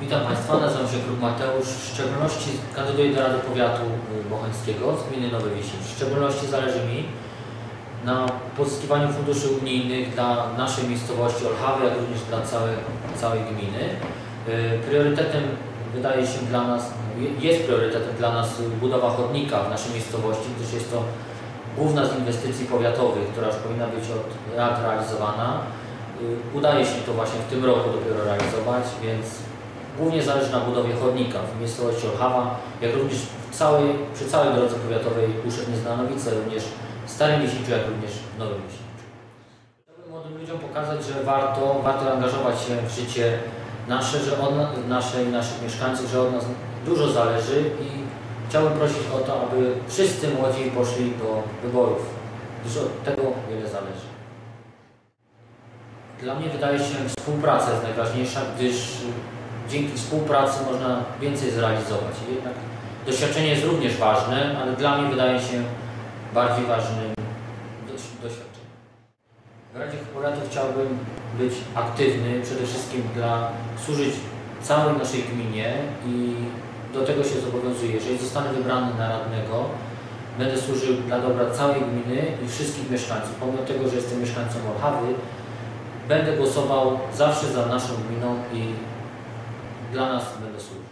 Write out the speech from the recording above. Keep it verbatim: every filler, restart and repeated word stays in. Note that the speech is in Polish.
Witam Państwa, nazywam się Kruk Mateusz. W szczególności kandyduję do Rady Powiatu Bocheńskiego z gminy Nowe Wieści. W szczególności zależy mi na pozyskiwaniu funduszy unijnych dla naszej miejscowości Olchawy, jak również dla całej, całej gminy. Priorytetem wydaje się dla nas, jest priorytetem dla nas budowa chodnika w naszej miejscowości, gdyż jest to główna z inwestycji powiatowych, która już powinna być od lat realizowana. Udaje się to właśnie w tym roku dopiero realizować, więc głównie zależy na budowie chodnika w miejscowości Olchawa, jak również w całej, przy całej drodze powiatowej Uszów-Nieznanowice, również w Starym Mieśniczu, jak również w Nowym Mieśniczu. Chciałbym młodym ludziom pokazać, że warto, warto angażować się w życie nasze, że od nasze i naszych mieszkańców, że od nas dużo zależy i chciałbym prosić o to, aby wszyscy młodzi poszli do wyborów, gdyż od tego wiele zależy. Dla mnie wydaje się, że współpraca jest najważniejsza, gdyż dzięki współpracy można więcej zrealizować. Jednak doświadczenie jest również ważne, ale dla mnie wydaje się bardziej ważnym doświadczeniem. W Radzie Powiatu chciałbym być aktywny, przede wszystkim dla służyć całej naszej gminie i do tego się zobowiązuję. Jeżeli zostanę wybrany na radnego, będę służył dla dobra całej gminy i wszystkich mieszkańców. Pomimo tego, że jestem mieszkańcą Olchawy, będę głosował zawsze za naszą gminą i dla nas będę służył.